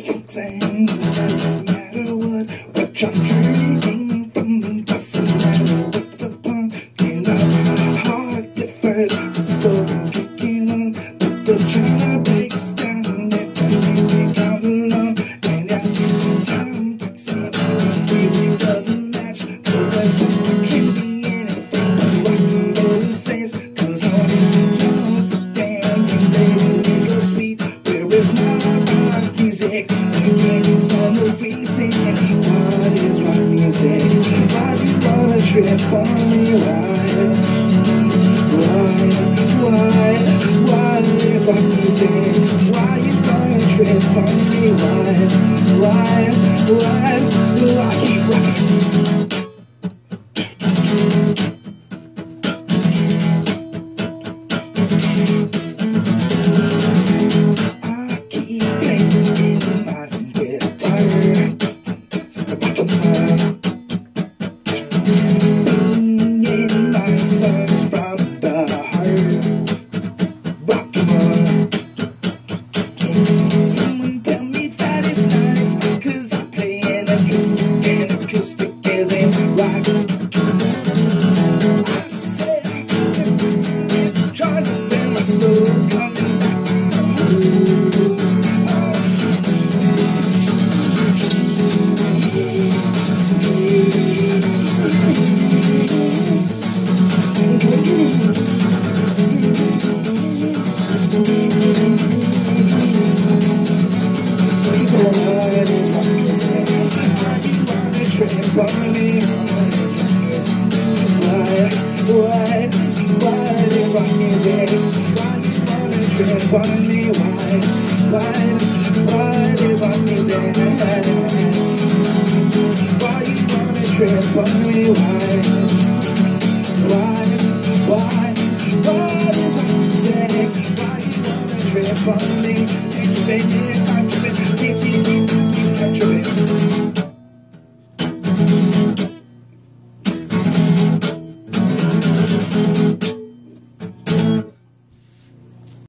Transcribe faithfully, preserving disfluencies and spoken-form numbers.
something. Doesn't matter what, what you're drinking from. It doesn't matter what the pumpkin of heart differs. So I'm kicking on, but the trying to break us down. If I make me count alone, and I keep time fixing it, it really doesn't match. Cause I don't can be anything but rock and roll saints. Cause all these jump down, you baby nigga sweet. Where is my rock music? The game's on the racing. What is rock music? Why you wanna trip on me? Why? Why? Why? Why is rock music? Why you gonna trip on me? Why? Why? Why? Why keep rocking? I keep playing in my guitar, singing my songs from the heart. Rock 'em on. Someone tell me that it's not, 'cause I play an acoustic, and acoustic isn't rock. I said, it's trying to bend my soul, coming back from the moon. What is rock music? Why you wanna trip on me? Why? Why? Why is rock music? Why you wanna trip on me? Why? Why? Why is rock music? Why you wanna trip on me? Why? Why? Why? Why is rock music? Why you wanna trip on me? Ain't you baby, I'm tripping,